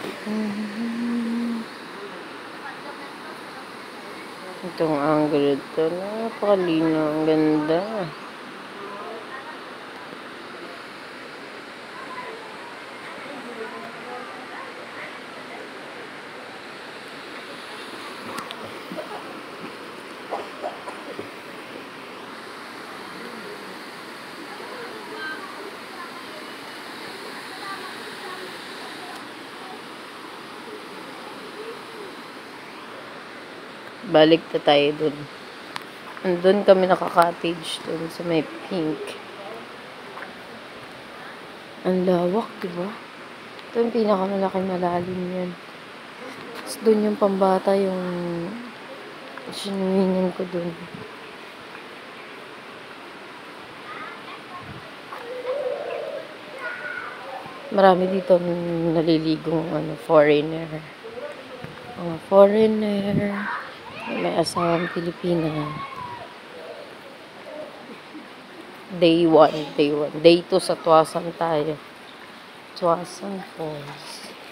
Itong angle ito, napakalinaw, ang ganda. Balik na tayo dun. Andun kami naka-cottage dun sa may pink. Ang lawak, diba? Ito yung pinakamalaking malalim yan. Tapos dun yung pambata yung sinuwingan ko dun. Marami dito naliligong foreigner. Mga foreigner. May asawang Pilipina. Day 1. Day 2 sa Tuasan tayo. Tuasan Falls.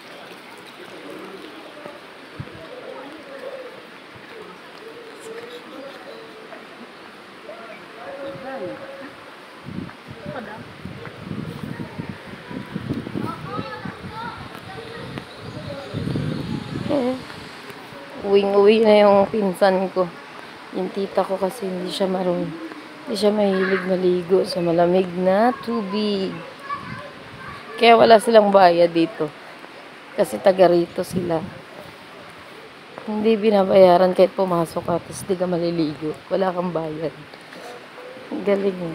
Uwing-uwi na yung pinsan ko. Yung tita ko kasi hindi siya mahilig maligo sa malamig na tubig. Kaya wala silang bayad dito. Kasi taga rito sila. Hindi binabayaran kahit pumasok ka, tapos di ka maliligo. Wala kang bayad. Galing eh.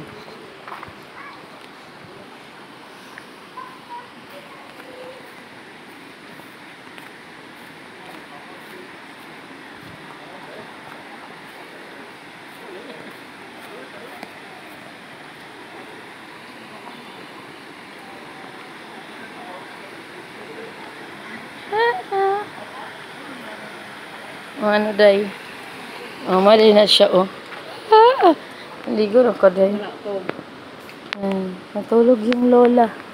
Ano day? Mali na siya, oh. Ligo na ka day. Natulog yung lola.